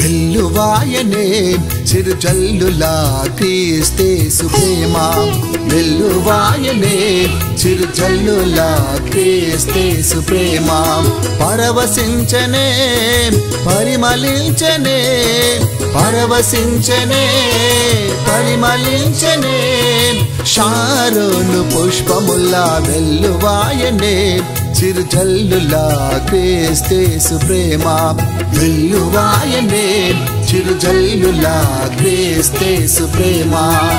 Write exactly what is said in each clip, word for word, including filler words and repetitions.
వెల్లువాయనే చిరుజల్లులా క్రీస్తేసు ప్రేమ వెల్లువాయనే చిరుజల్లులా క్రీస్తేసు ప్రేమ పరవశించనే పరిమళించనే పరవశించనే పరిమళించనే Sharon పుష్పములా వెల్లువాయనే చిరుజల్లులా క్రీస్తేసు ప్రేమ వెల్లువాయనే చిరుజల్లులా క్రీస్తేసు ప్రేమ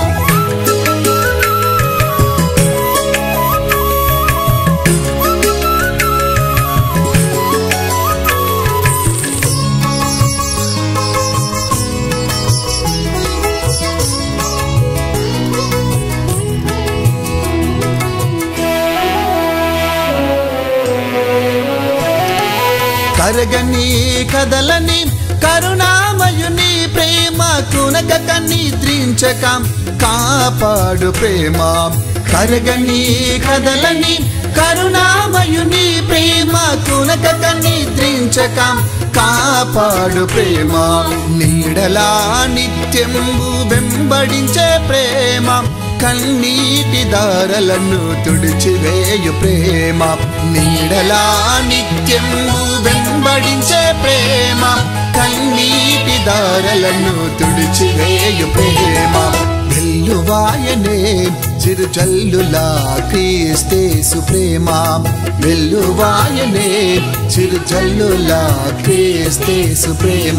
కరగని కదలని కరుణామయుని ప్రేమ కునకక నిద్రించక కాపాడు ప్రేమ కరగని కదలని కరుణామయుని ప్రేమ కునకక నిద్రించక కాపాడు ప్రేమ నీడలా నిత్యము వెంబడించే ప్రేమ కన్నీటి దారలను తుడిచివేయు ప్రేమ నీడలా నిత్యము వెంబడించే ప్రేమ కన్నీటి దారలను తుడిచివేయు ప్రేమ వెల్లువాయనే చిరుజల్లులా క్రీస్తేసు ప్రేమ వెల్లువాయనే చిరుజల్లులా క్రీస్తేసు ప్రేమ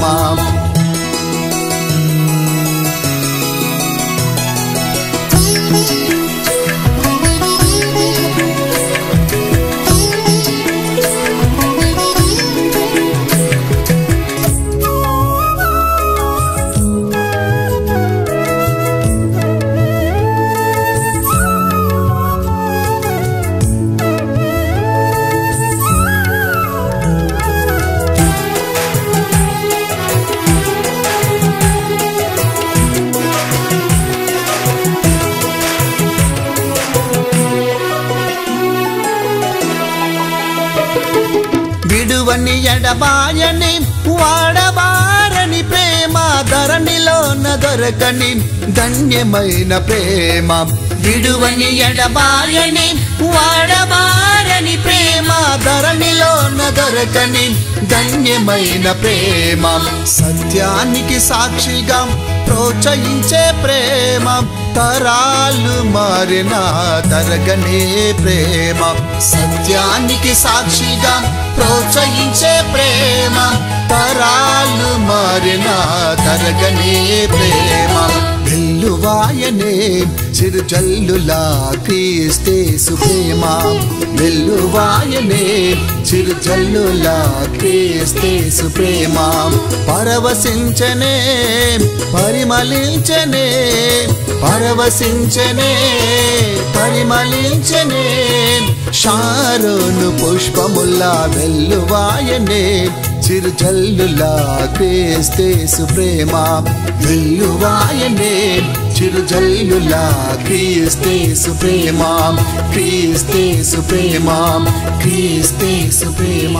విడువని ఎడబాయని వాడబారని ప్రేమ ధరణిలోన దొరకని ధన్యమైన ప్రేమ విడువని ఎడబాయని వాడబారని ప్రేమ ధరణిలోన దొరకని ధన్యమైన ప్రేమ సత్యానికి సాక్షిగా ప్రోత్సహించే ప్రేమ తరాలు మారిన తరగనే ప్రేమ సత్యానికి సాక్షిగా ప్రోత్సహించే ప్రేమ తరాలు మారిన తరగనే ప్రేమ వెల్లువాయనే చిరుజల్లులా క్రీస్తేసు ప్రేమ వెల్లువాయనే చిరుజల్లులా క్రీస్తేసు ప్రేమ పరవశించనే పరిమళించనే పరవశించనే పరిమళించనే షారోను పుష్పములా వెల్లువాయనే చిరుజల్లులా క్రీస్తేసు ప్రేమ వెల్లువాయనే చిరుజల్లులా క్రీస్తేసు ప్రేమ క్రీస్తేసు ప్రేమ క్రీస్తేసు ప్రేమ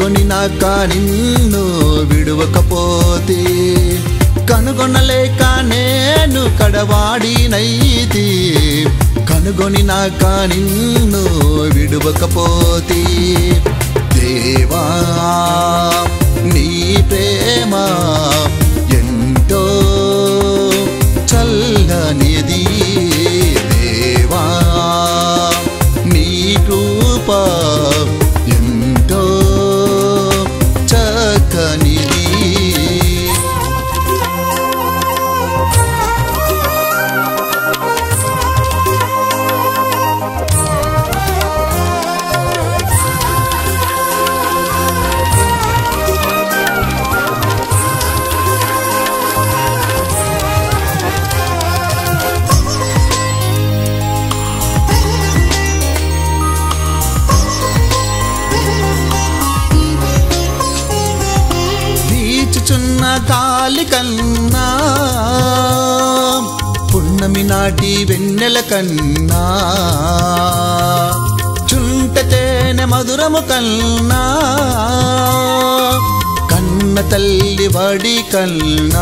కనుగొనినాక నిన్ను విడువకపోతే కనుగొనలేక నేను కడవాడినైతి కనుగొనినాక నిన్ను విడువకపోతే దేవా నీ ప్రేమ ఎంతో చల్లనిది దేవా నీ కృప ఎంతో చక్కనిది వీచుచున్న గాలి కన్నా పున్నమి నాటి వెన్నెల కన్నా చుంట తేనె మధురము కన్నా కన్న తల్లి వడి కన్నా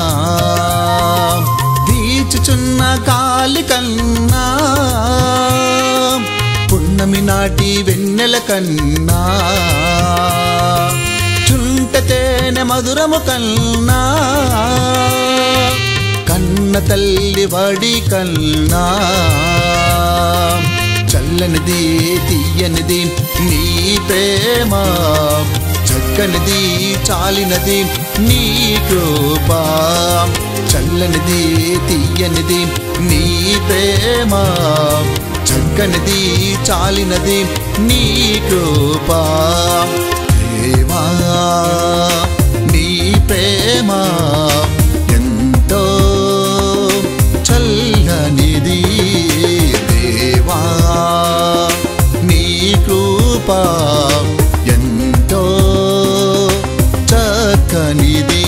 వీచుచున్న గాలి కన్నా పున్నమి నాటి వెన్నెల కన్నా చుంట తేనె మధురము కన్నా కన్న తల్లి వడి కన్నా చల్లనిది తీయనిది నీ ప్రేమ చక్కనిది చాలినది నీ కృప చల్లనిది తీయనిది నీ ప్రేమ చక్కనిది చాలినది నీ కృప దేవా నీ ప్రేమ ఎంతో చల్లనిది దేవా నీ కృప ఎంతో చక్కనిది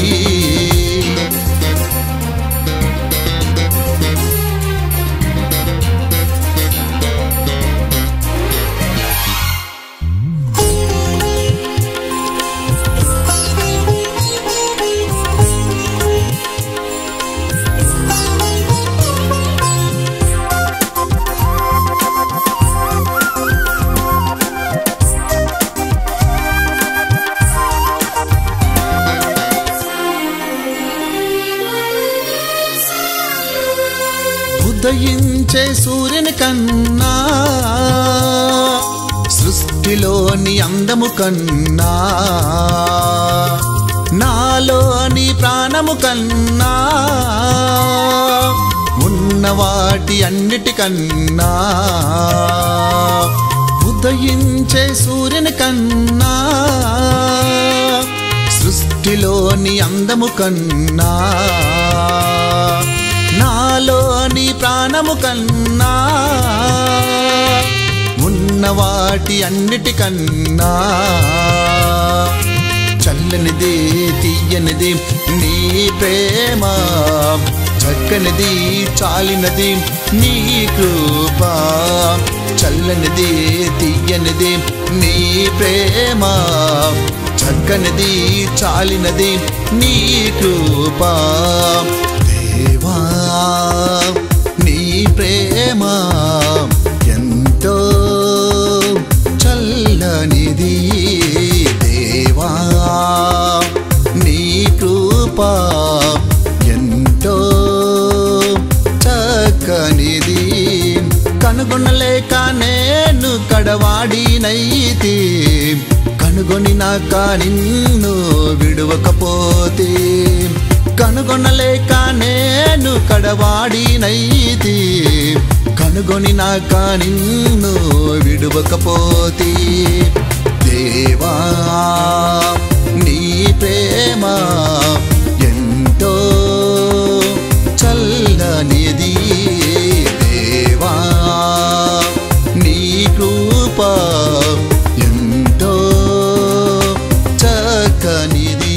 ఉదయించే సూర్యుని కన్నా సృష్టిలోని అందము కన్నా నాలోని ప్రాణము కన్నా ఉన్న వాటి అన్నిటికన్నా ఉదయించే సూర్యుని కన్నా సృష్టిలోని అందము కన్నా నాలోని ప్రాణము కన్నా ఉన్న వాటి అన్నిటికన్నా చల్లనిది తీయనిది నీ ప్రేమ చక్కనిది చాలినది నీ కృప చల్లనిది తీయనిది నీ ప్రేమ చక్కనిది చాలినది నీ కృప దేవా నీ ప్రేమ ఎంతో చల్లనిది దేవా నీ కృప ఎంతో చక్కనిది కనుగొనలేక నేను కడవాడినైతి కనుగొనినాక నిన్ను విడువకపోతే కనుగొనలేక నేను కడవాడినైతి కనుగొనినాక నిన్ను విడువకపోతే దేవా నీ ప్రేమ ఎంతో చల్లనిది దేవా నీ కృప ఎంతో చక్కనిది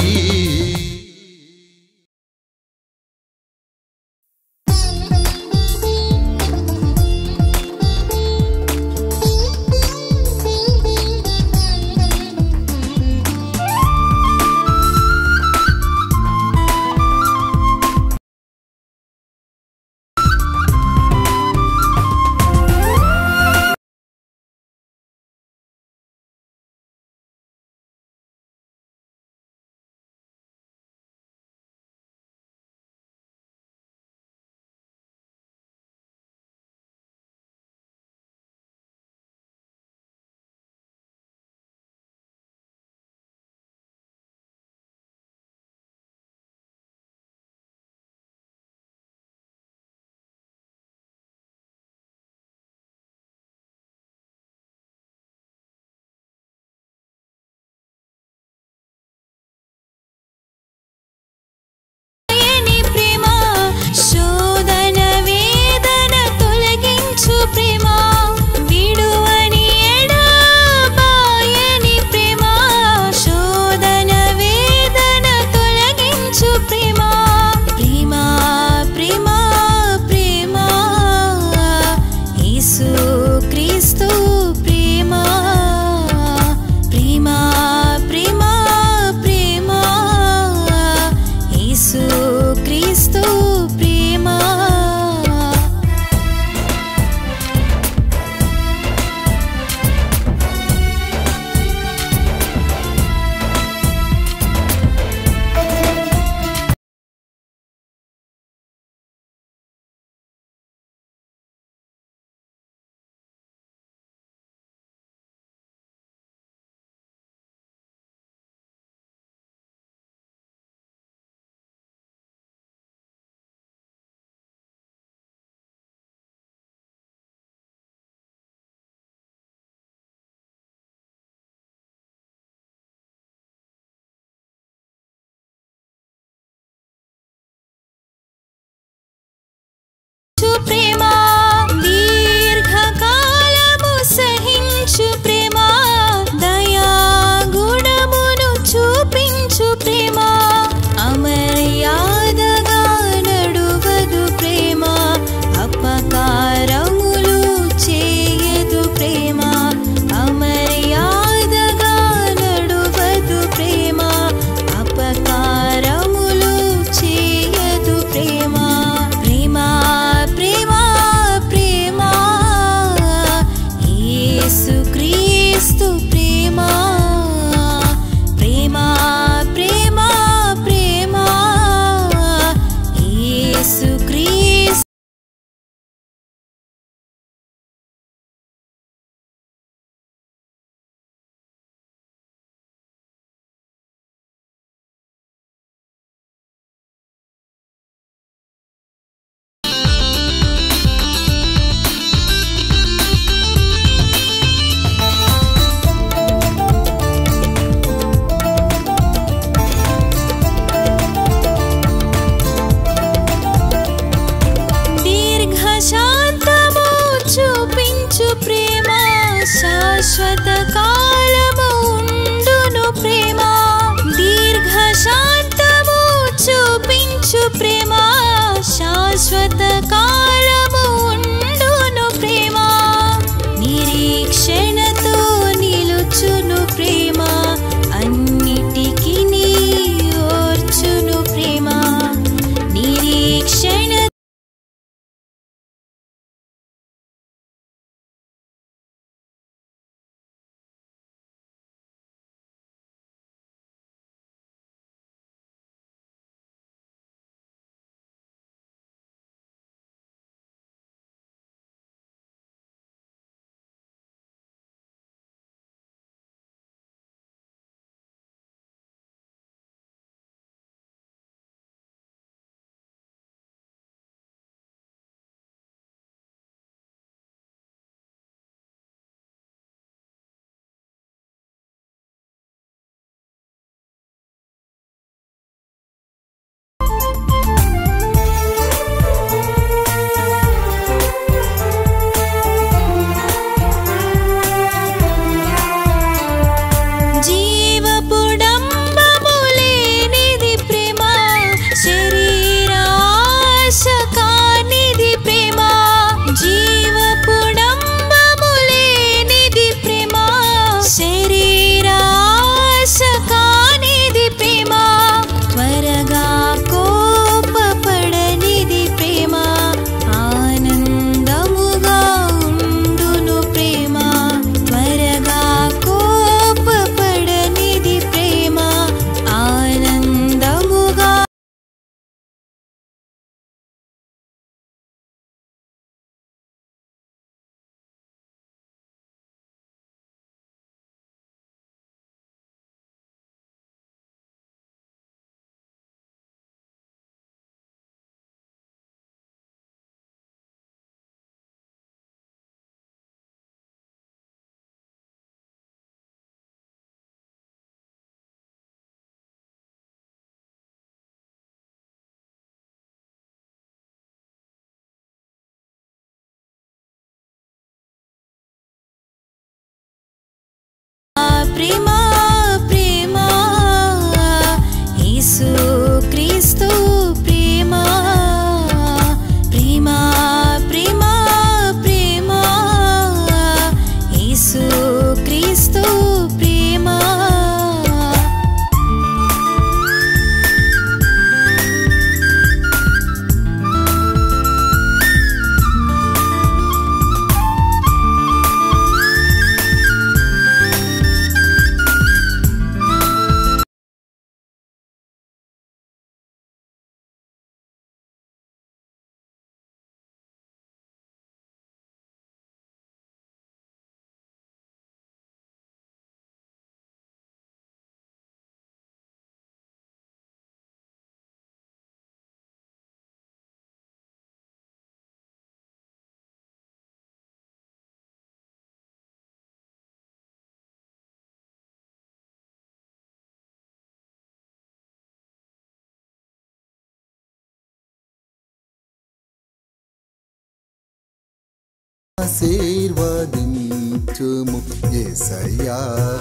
ఆశీర్వదించుము యేసయ్యా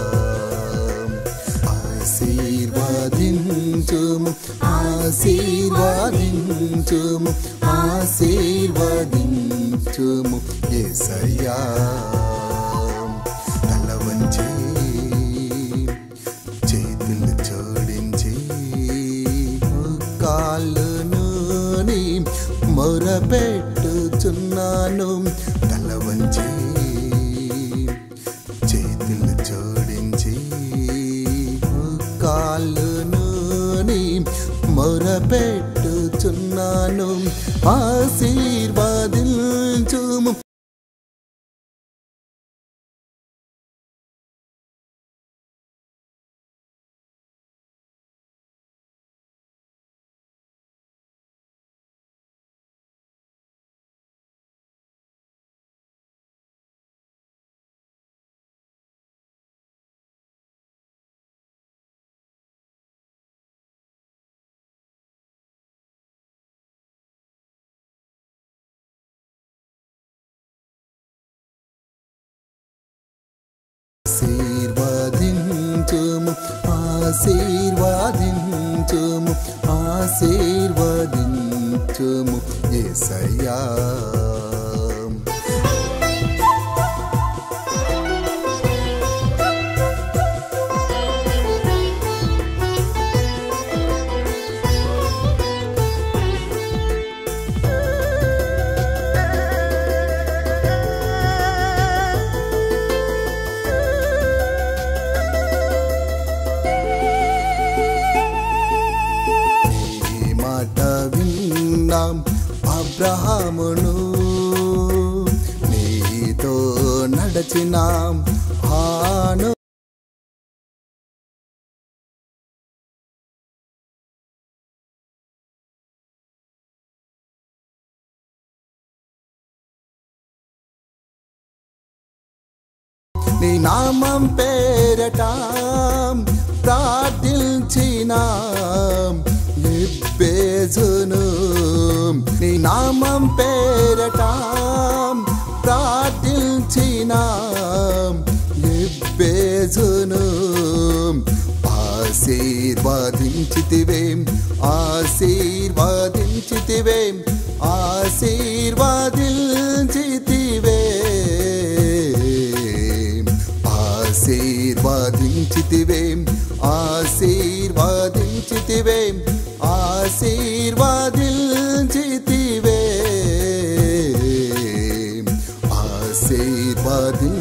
ఆశీర్వదించుము ఆశీర్వదించుము ఆశీర్వదించుము యేసయ్యా తల వంచి చేతులు జోడించి కాళ్ళను మొరపెట్టుచున్నాను తల వంచి చేతులు జోడించి కాళ్ళను మొరపెట్టుచున్నాను ఆశీర్వదించుము ఆశీర్వదించుము ఆశీర్వదించుము ఆశీర్వదించుము యేసయ్యా అబ్రహామును నీతో నడచిన హాను నీ నామం పేరట ప్రార్థించిన ఎబ్బేజును నీ నామం పేరట ప్రార్థించిన ఎబ్బేజును ఆశీర్వదించితివే ఆశీర్వదించితివే ఆశీర్వదించితివే ఆశీర్వదించితివే ఆశీర్వదించితివే ఆశీర్వదించితివే ఆశీర్వదిం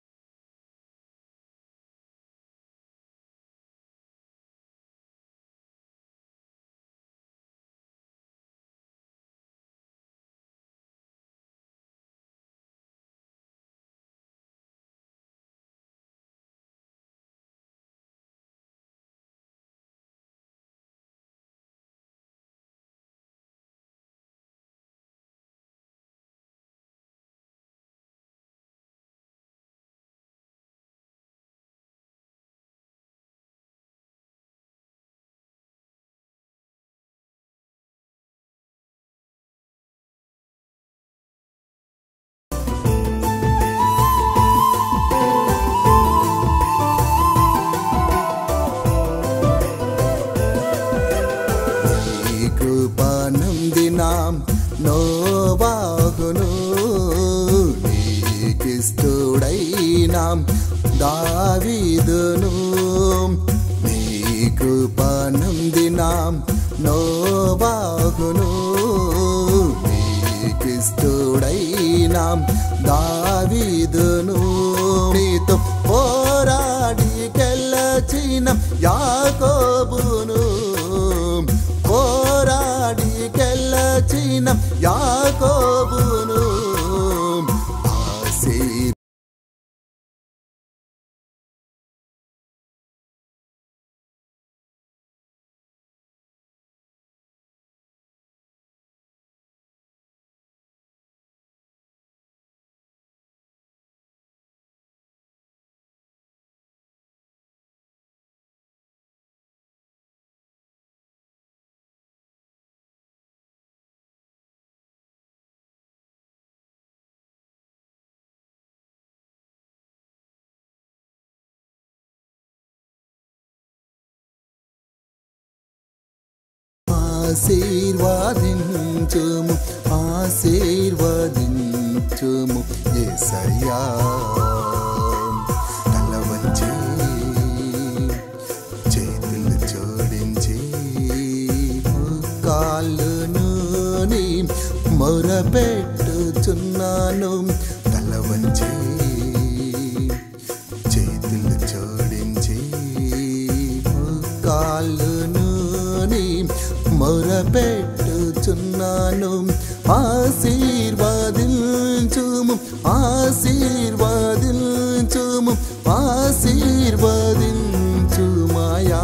నోవాహును నీకిస్తుడైనా దావీదును నీ కృపనందిన నోవాహును నీకిస్తుడైనా దావీదును నీతో పోరాడి గెలచిన యాకోబును పోరాడి గెలచిన యాకోబును ఆశీర్వదించు ఆశీర్వదించుము ఆశీర్వదించుము యేసయ్యా తల వంచి చేతులు జోడించి కాళ్ళను నీ మొరపెట్టుచున్నాను తల వంచి చేతులు జోడించి కాళ్ళను నీ మొరపెట్టుచున్నాను ఆశీర్వదించుము ఆశీర్వదించుము ఆశీర్వదించుమయా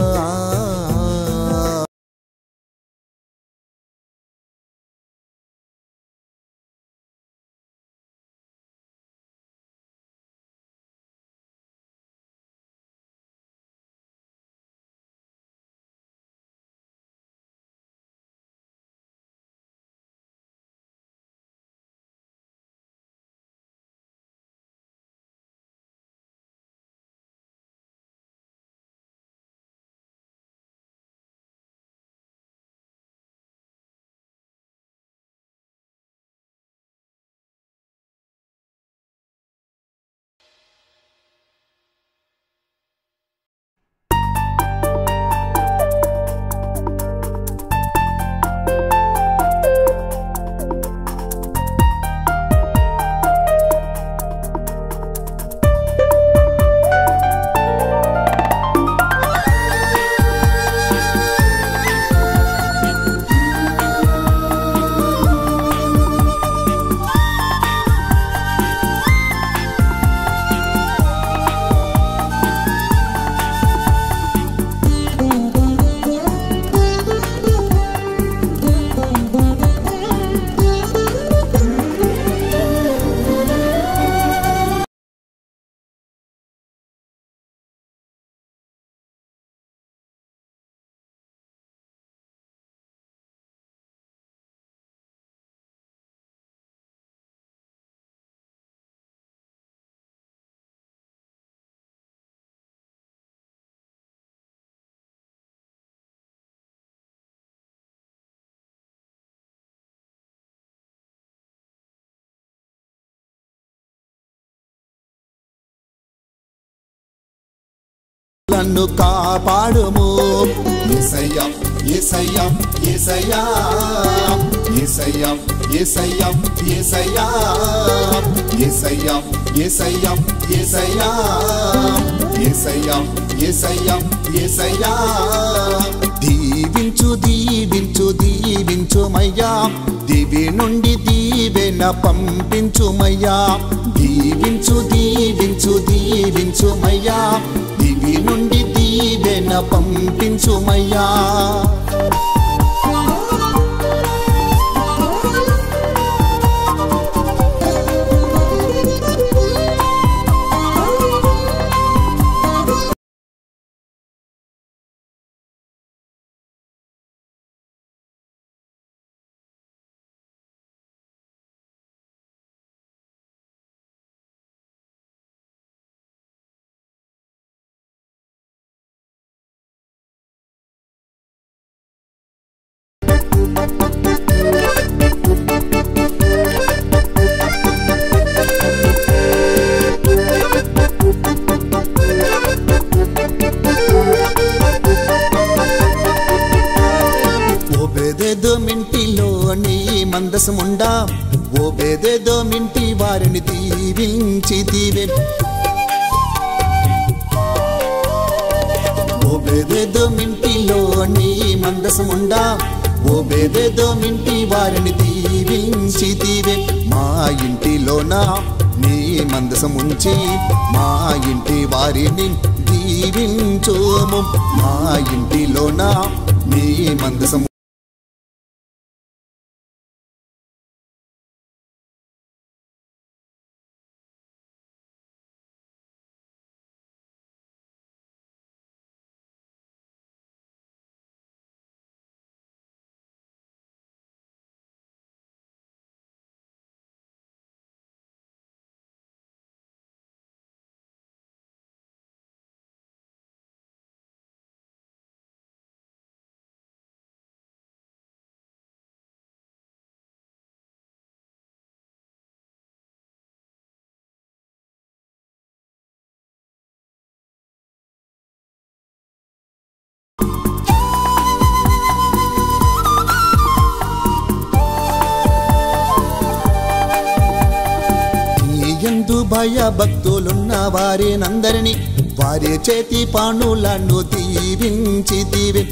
నన్ను కాపాడుము యేసయ్యా యేసయ్యా యేసయ్యా యేసయ్యా యేసయ్యా యేసయ్యా యేసయ్యా యేసయ్యా యేసయ్యా యేసయ్యా యేసయ్యా యేసయ్యా దీవించు దీవించు దీవించుమయ్యా దివి నుండి దీవెన పంపించుమయ్యా దీవించు దీవించు దీవించుమయ్యా దివి నుండి దీవెన పంపించుమయ్యా మందసముండా ఓ బేదేదో మింటి వారిని దీవించి దీవె ఓ బేదేదో మింటిలో నీ మందసముండా ఓ బేదేదో మింటి వారిని దీవించి దీవె మా ఇంటిలోన నీ మందసముంచి మా ఇంటి వారిని దీవించోము మా ఇంటిలోన నీ మందసము యందు భయ భక్తులున్న వారినందరినీ వారి చేతి పనులను దీవించితివి.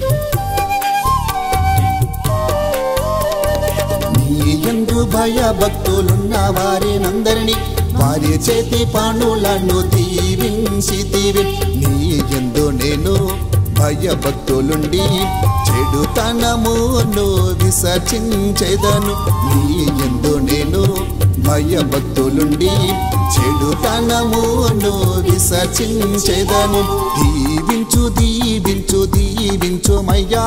నీ యందు భయ భక్తులున్న వారినందరినీ వారి చేతి పనులను దీవించితివి. నీ యందు నేను భయభక్తులుండి చెడుతనమును విసర్జించెదను. నీ యందు నేను భయభక్తులుండి చెడుతనమును విసర్జించెదను. దీవించు దీవించు దీవించు మయ్యా.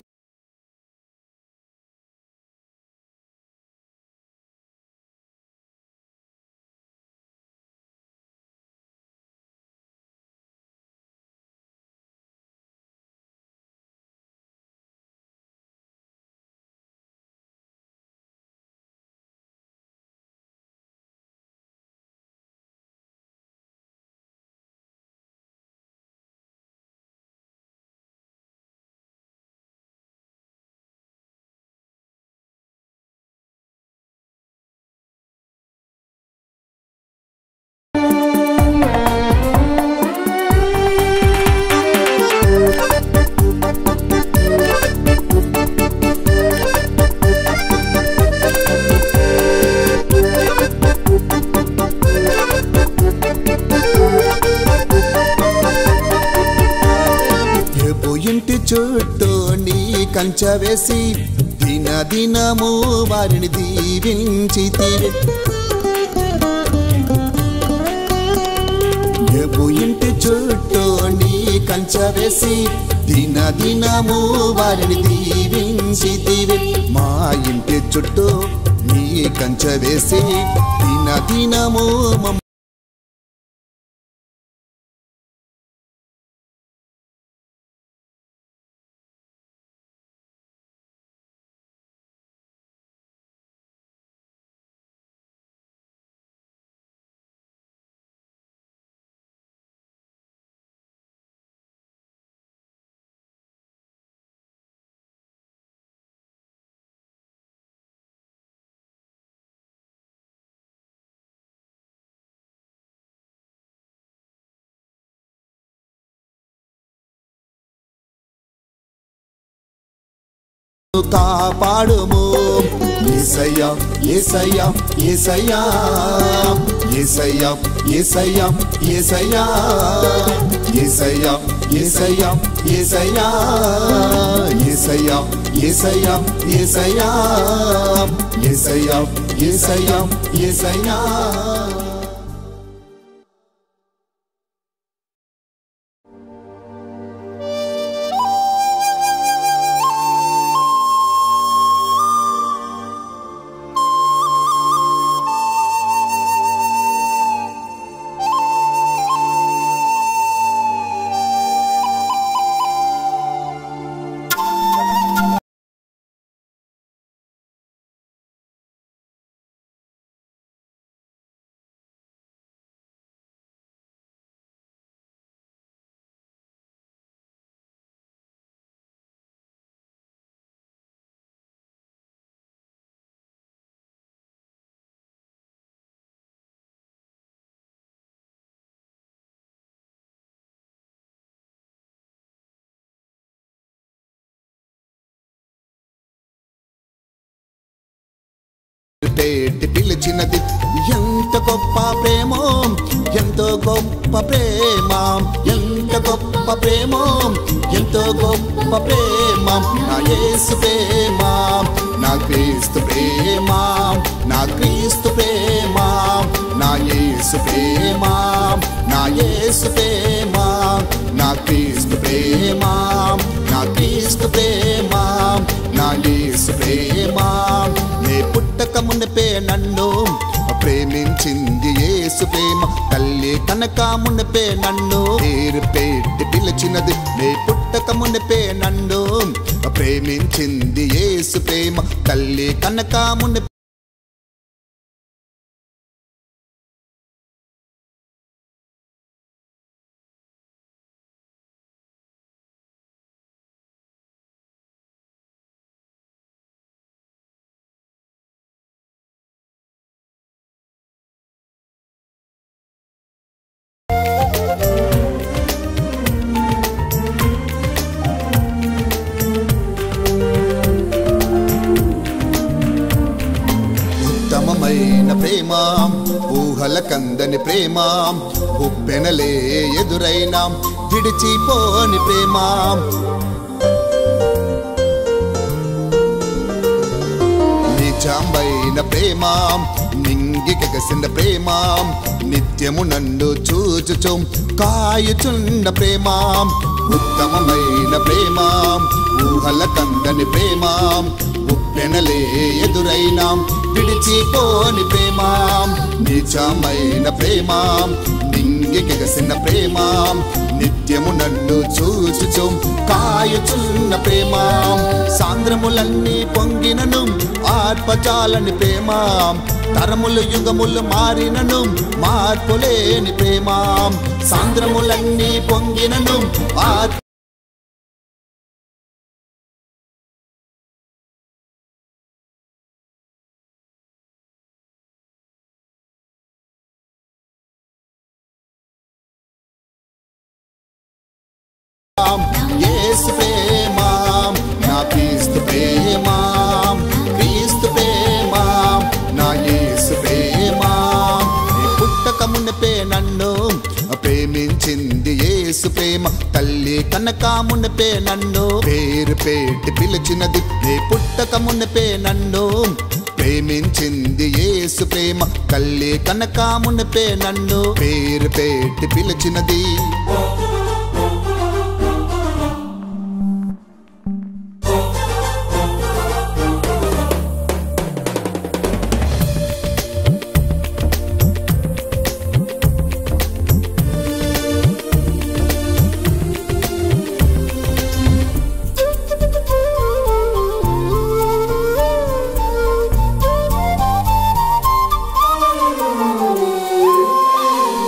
ఇంటి చుట్టూ నీ కంచె వేసి దిన దినము వారిని దీవించితివి. యేబు ఇంటి చుట్టూ నీ కంచె వేసి దిన దినము వారిని దీవించితివి. మా ఇంటి చుట్టూ నీ కంచె వేసి దిన దినము కాపాడుము. యేసయ్యా యేసయ్యా యేసయ్యా యేసయ్యా యేసయ్యా యేసయ్యా యేసయ్యా యేసయ్యా యేసయ్యా యేసయ్యా యేసయ్యా యేసయ్యా యేసయ్యా యేసయ్యా యేసయ్యా. పేటి పిలిచినది ఎంత గొప్ప ప్రేమో, ఎంతో గొప్ప ప్రేమ, ఎంత గొప్ప ప్రేమో, ఎంతో గొప్ప ప్రేమ. నా యేసు ప్రేమ, నా క్రీస్తు ప్రేమ, నా క్రీస్తు ప్రేమ, నా యేసు ప్రేమ, నా యేసు ప్రేమ, నా క్రీస్తు ప్రేమ, నా క్రీస్తు ప్రేమ, నా యేసు ప్రేమ. నే పుట్టక మునిపే నన్ను ప్రేమించింది యేసు ప్రేమ. తల్లి కనక మునిపే నన్ను పేరు పెట్టి పిలిచినది. నే పుట్టక మునిపే నన్ను ప్రేమించింది యేసు ప్రేమ. తల్లి కనక మునిపే ఊహలకందని ప్రేమ ఉప్పెనలే ఎదురైనా విడిచిపోని ప్రేమ నిజమైన ప్రేమ నింగికెగసిన ప్రేమ నిత్యము నన్ను చూచుచు కాయుచున్న ప్రేమ ఉత్తమమైన ప్రేమ ఊహలకందని ప్రేమ ఉప్పెనలే ఎదురైనా విడిచిపోని ప్రేమ నిజమైన ప్రేమ నింగికెగసిన ప్రేమ నిత్యము నన్ను చూచుచు కాయుచున్న ప్రేమ సాంద్రములన్నీ పొంగినను ఆర్పచాలని ప్రేమ తరములు యుగములు మారినను మార్పులేని ప్రేమ సాంద్రములన్నీ పొంగినను ఆర్ యేసు ప్రేమ నా క్రీస్తు ప్రేమ క్రీస్తు ప్రేమ నా యేసు ప్రేమ పుట్టక మునిపే నన్ను ప్రేమించింది యేసు ప్రేమ తల్లి కనక మునిపే నన్ను పేరు పెట్టి పిలిచినది నే పుట్టక మునిపే నన్ను ప్రేమించింది యేసు ప్రేమ తల్లి కనక మునిపే నన్ను పేరు పెట్టి పిలిచినది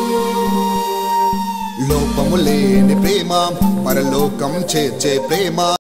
లోపము లేని ప్రేమ పరలోకం చేర్చే ప్రేమ